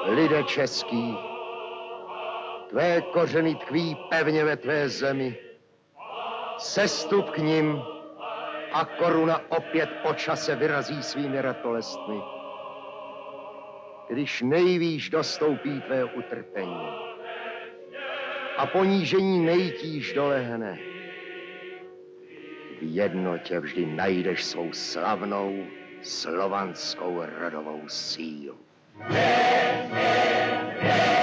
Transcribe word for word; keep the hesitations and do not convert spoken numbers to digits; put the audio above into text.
Lide český, tvé kořeny tkví pevně ve tvé zemi. Sestup k nim a koruna opět po čase vyrazí svými ratolestmi. Když nejvýš dostoupí tvé utrpení a ponížení nejtíž dolehne, v jednotě vždy najdeš svou slavnou slovanskou rodovou sílu. Yeah, yeah, yeah.